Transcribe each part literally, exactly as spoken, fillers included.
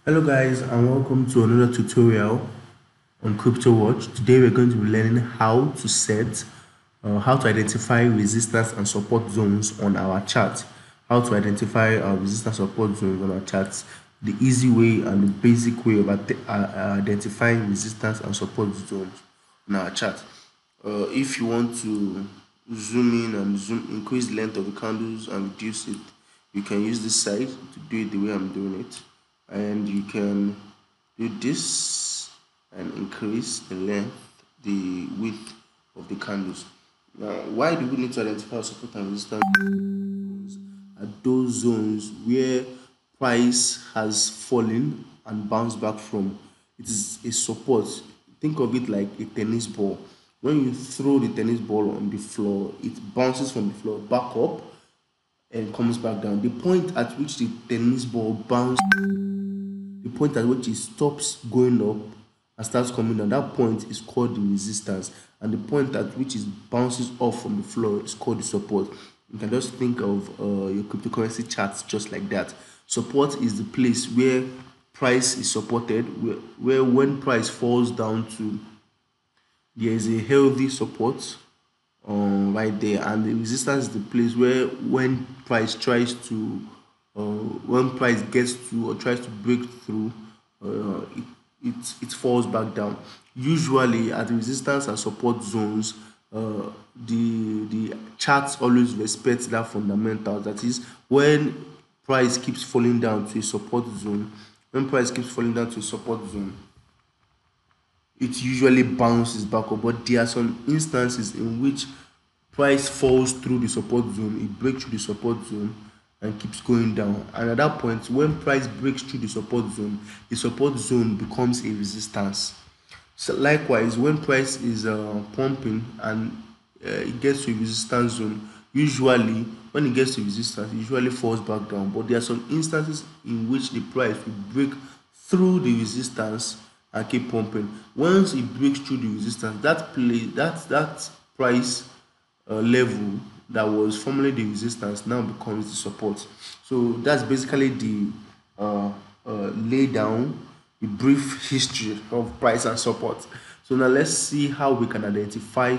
Hello guys and welcome to another tutorial on CryptoWatch. Today we're going to be learning how to set, uh, how to identify resistance and support zones on our chart. How to identify our resistance support zones on our charts. The easy way and the basic way of uh, identifying resistance and support zones on our chart. Uh, if you want to zoom in and zoom, increase the length of the candles and reduce it, you can use this side to do it the way I'm doing it, and you can do this and increase the length, the width of the candles. Now, why do we need to identify support and resistance at those zones where price has fallen and bounced back from? It is a support. Think of it like a tennis ball. When you throw the tennis ball on the floor, it bounces from the floor back up and comes back down. The point at which the tennis ball bounces, the point at which it stops going up and starts coming down, that point is called the resistance, and the point at which it bounces off from the floor is called the support. You can just think of uh, your cryptocurrency charts just like that. Support is the place where price is supported, where, where when price falls down to, there is a healthy support um, right there, and the resistance is the place where when price tries to uh, when price gets to or tries to break through, uh, it, it it falls back down. Usually at the resistance and support zones, uh, the the charts always respect that fundamental, that is, when price keeps falling down to a support zone, when price keeps falling down to a support zone, it usually bounces back up. But there are some instances in which price falls through the support zone, it breaks through the support zone and keeps going down. And at that point, when price breaks through the support zone, the support zone becomes a resistance. So likewise, when price is uh, pumping and uh, it gets to a resistance zone, usually when it gets to resistance, it usually falls back down. But there are some instances in which the price will break through the resistance and keep pumping. Once it breaks through the resistance, that play that that price uh, level that was formerly the resistance now becomes the support. So that's basically the uh, uh, lay down, the brief history of price and support. So now let's see how we can identify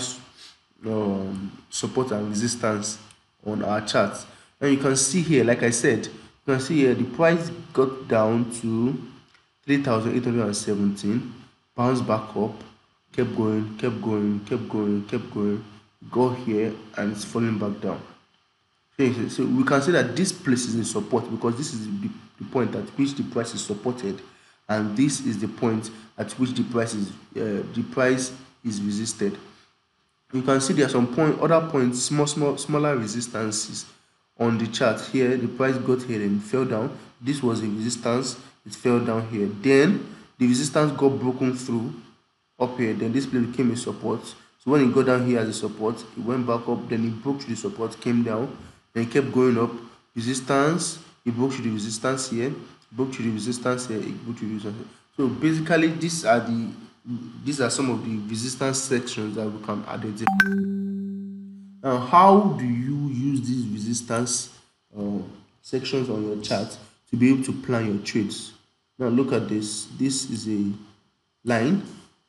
um, support and resistance on our charts. And you can see here, like I said, you can see here the price got down to three thousand eight hundred seventeen, bounced back up, kept going, kept going, kept going, kept going, got here, and it's falling back down. Okay, so we can say that this place is a support because this is the, the point at which the price is supported, and this is the point at which the price is uh, the price is resisted. You can see there are some point other points, small small smaller resistances on the chart. Here the price got here and fell down. This was a resistance, it fell down here, then the resistance got broken through up here, then this place became a support. So when it got down here as a support, it went back up, then it broke through the support, came down, then it kept going up. Resistance, it broke through the resistance here, broke through the resistance here, it broke through the resistance here. So basically these are the these are some of the resistance sections that we can identify. Now, how do you use these resistance uh, sections on your chart to be able to plan your trades? Now look at this. This is a line.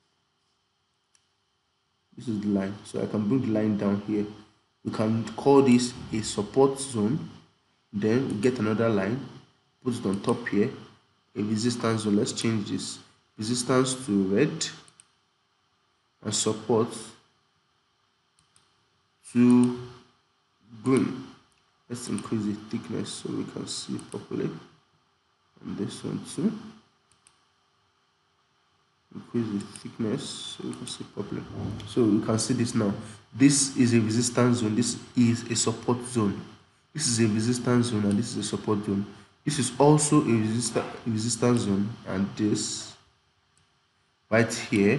This is the line. So I can bring the line down here. We can call this a support zone. Then we get another line, put it on top here, a resistance zone. Let's change this resistance to red and support to green. Let's increase the thickness so we can see properly. And this one too. Increase the thickness so we can see properly. So we can see this now. This is a resistance zone. This is a support zone. This is a resistance zone and this is a support zone. This is also a resist resistance zone, and this right here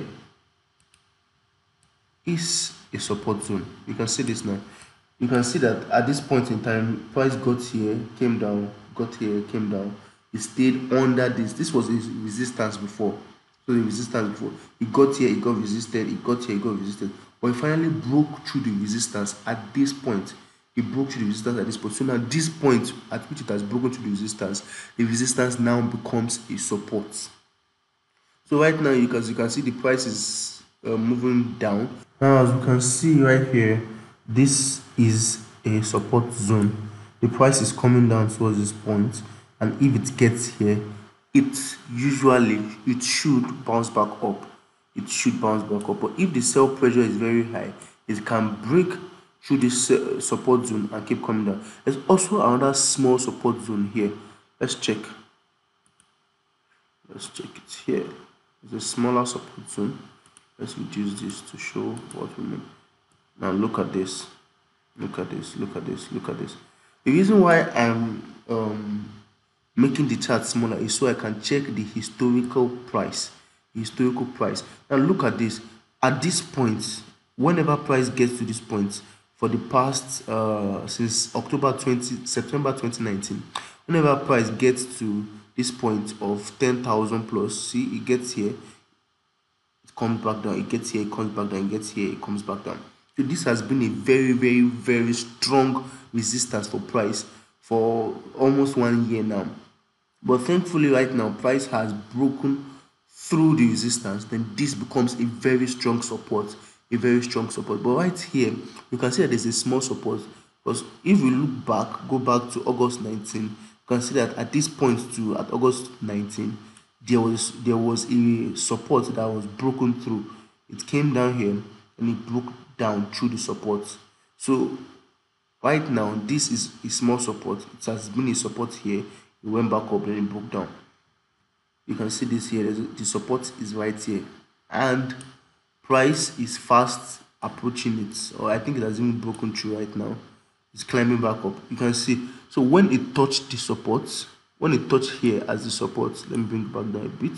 is a support zone. You can see this now. You can see that at this point in time, price got here, came down, got here, came down. It stayed under this. This was a resistance before. So the resistance before. It got here, it got resisted, it got here, it got resisted. But it finally broke through the resistance at this point. it broke through the resistance at this point. So now this point at which it has broken through the resistance, the resistance now becomes a support. So right now, you can, as you can see, the price is uh, moving down. Now, as we can see right here, this is a support zone. The price is coming down towards this point, and if it gets here, it usually it should bounce back up. It should bounce back up. But if the sell pressure is very high, it can break through this uh, support zone and keep coming down. There's also another small support zone here. Let's check. Let's check it here. It's a smaller support zone. Let's reduce this to show what we mean. Now look at this. Look at this. Look at this. Look at this. The reason why I'm um, making the chart smaller is so I can check the historical price. Historical price. Now look at this. At this point, whenever price gets to this point, for the past uh, since October twentieth, September twenty nineteen, whenever price gets to this point of ten thousand plus, see, it gets here, it comes back down, it gets here, it comes back down, it gets here, it comes back down. So this has been a very, very, very strong resistance for price for almost one year now. But thankfully right now, price has broken through the resistance. Then this becomes a very strong support, a very strong support. But right here, you can see that there's a small support, because if we look back, go back to August nineteenth, you can see that at this point too, at August nineteenth, there was there was a support that was broken through. It came down here and it broke down through the support. So right now, this is a small support. It has been a support here. It went back up and it broke down. You can see this here. The support is right here, and price is fast approaching it, or I think it has even broken through right now. It's climbing back up. You can see. So when it touched the support, when it touched here as the support, let me bring it back down a bit.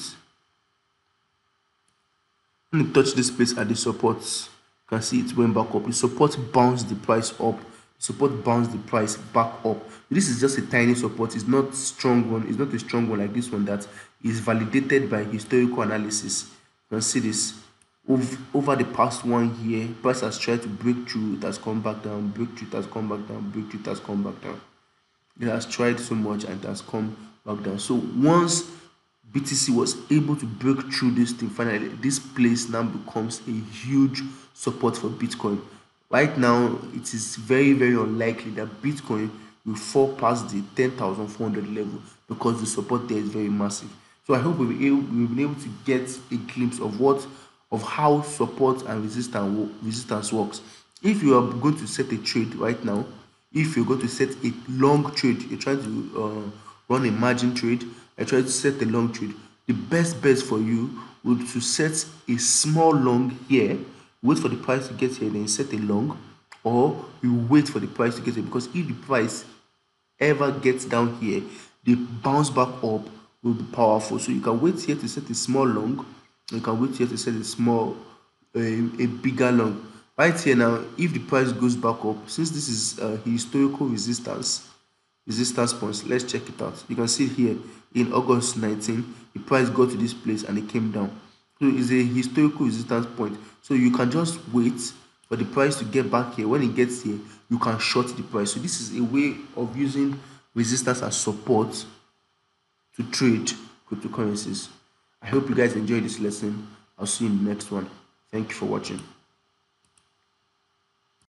When it touched this place at the support, you can see it went back up. The support bounced the price up. The support bounced the price back up. This is just a tiny support. It's not strong one. It's not a strong one like this one that is validated by historical analysis. You can see this. Over, over the past one year, price has tried to break through. It has come back down. Break through. It has come back down. Break through. It has come back down. It has tried so much and it has come back down. So once B T C was able to break through this thing, finally, this place now becomes a huge support for Bitcoin. Right now, it is very, very unlikely that Bitcoin will fall past the ten thousand four hundred level, because the support there is very massive. So I hope we'll be able, we'll be able to get a glimpse of what of how support and resistance resistance works. If you are going to set a trade right now, if you're going to set a long trade, you're trying to uh, run a margin trade, I try to set a long trade, the best bet for you would to set a small long here, wait for the price to get here, then set a long, or you wait for the price to get here, because if the price ever gets down here, the bounce back up will be powerful. So you can wait here to set a small long, you can wait here to set a small a, a bigger long. Right here now, if the price goes back up, since this is a historical resistance resistance points, let's check it out. You can see here in August nineteenth, the price got to this place and it came down. So it's a historical resistance point. So you can just wait for the price to get back here. When it gets here, you can short the price. So this is a way of using resistance as support to trade cryptocurrencies. I hope you guys enjoyed this lesson. I'll see you in the next one. Thank you for watching.